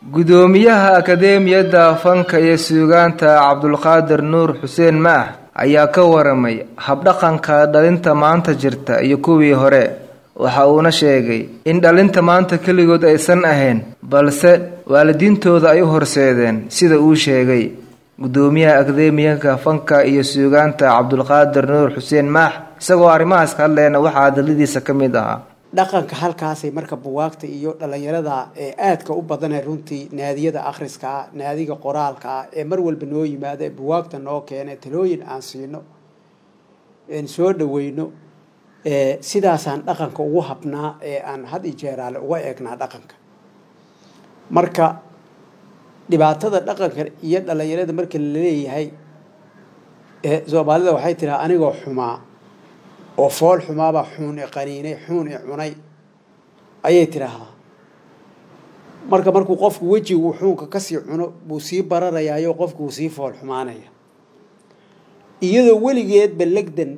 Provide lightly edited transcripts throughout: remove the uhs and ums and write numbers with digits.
gudoomiyaha Akadeemiyadda Fanka iyo Suugaanta Cabdulqaadir Nuur Xuseen Maax ayaa ka waramay habdhaqanka dhalinta maanta jirta iyo kuwii hore. waxa uuna sheegay in dhalinta maanta kaligood aysan ahayn balse waalidiintooda ay u horseedeen sida uu sheegay gudoomiyaha Akadeemiyadda Fanka iyo Suugaanta Cabdulqaadir Nuur Xuseen Maax. isagoo arrimahaas ka hadlayna waxaa hadaladiisa ka mid ahaa dhaqanka halkaasay marka buwaagta iyo dhalinyarada ee aadka u badan runtii naadiyada akhriska naadiga qoraalka ee mar walba noo yimaada buwaagta noo keenay talooyin aan siino in soo dhaweyno sidaasaan dhaqanka ugu habnaa ee aan had iyo jeer uga eegnaa dhaqanka. marka dhibaatada dhaqanka iyo dhalinyarada marka la leeyahay Soomaalida waxay tiraa anigoo xumaa oo fool xumaaba xun qaniinay xun cunay ayay tiraahdaa. markuu qofku wajigu xunka ka sii cuno buu sii bararayaayo qofku sii fool xumaanaya iyadoo weligeed balagdan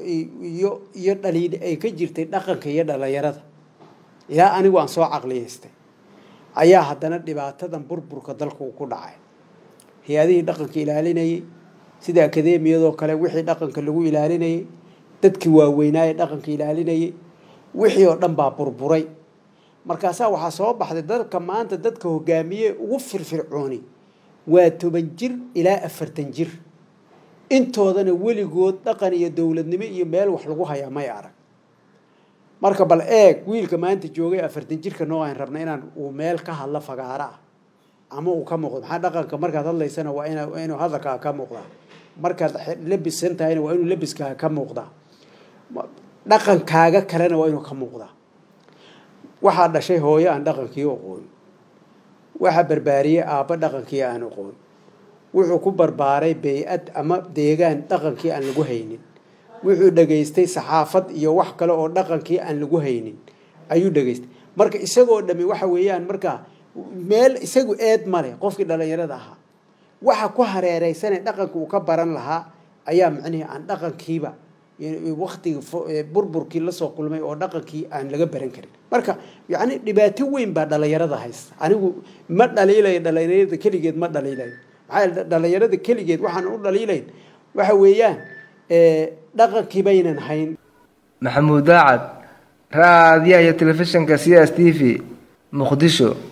iyo dhaliid ay ka jirtay dhaqanka iyo dhalinyarada ilaa anigu aan soo caqliyeystay ayaa haddana dhibaatadan burburka dalka ku dhacay. hay'adihii dhaqanka ilaalinayay sida akadeemiyadoo kale wixii dhaqanka lagu ilaalinayay dadkii waaweynaa dhaqanka ilaalinayay wixii oo dhan baa burburay. markaas waxa soo baxday dalka maanta dadka hogaamiye ugu firfircooni waa 10 jir ilaa 40 jir intoodana weligood dhaqan iyo dawladnimo iyo meel wax lagu hayaa may arag. marka bal eeg wiilka maanta joogay 40 jirka noo aan rabnaa inaan uu meel ka hadla fagaara ama uu ka muuqdo maxaa dhaqanka markaad hadlaysana waa inuu hadalka ka muuqdaa markaad labisan tahayna waa inuu labiska ka muuqdaa dhaqankaaga kalena waa inuu ka muuqdaa. waxa dhashay hooyo aan dhaqankii aqoon waxa barbaariyay aaba dhaqankii aan aqoon wuxuu ku barbaaray bay'ad ama deegaan dhaqankii aan lagu haynin wuxuu dhageystay saxaafad iyo wax kale oo dhaqankii aan lagu haynin ayuu dhageystay. marka isagoo dhami waxa weeyaan marka meel isagu eed male qofkii dhalinyarada ahaa waxa ku hareeraysan dhaqanka uu ka baran lahaa ayaa macnaheedu aan dhaqankiiba waqtiga burburkii la soo kulmay oo dhaqankii aan laga baran karin. marka yaani dhibaato weyn baa dhalinyarada haysta. anigu ma dhaliilay dhalinyarada kaligeed ma dhaliilay maxay dhalinyarada kaligeed waxaan u dhaliilay waxa weeyaan dhaqankii baynan hayn. Maxamuud Daacad raadiyaha telefishinka CSTV Muqdisho.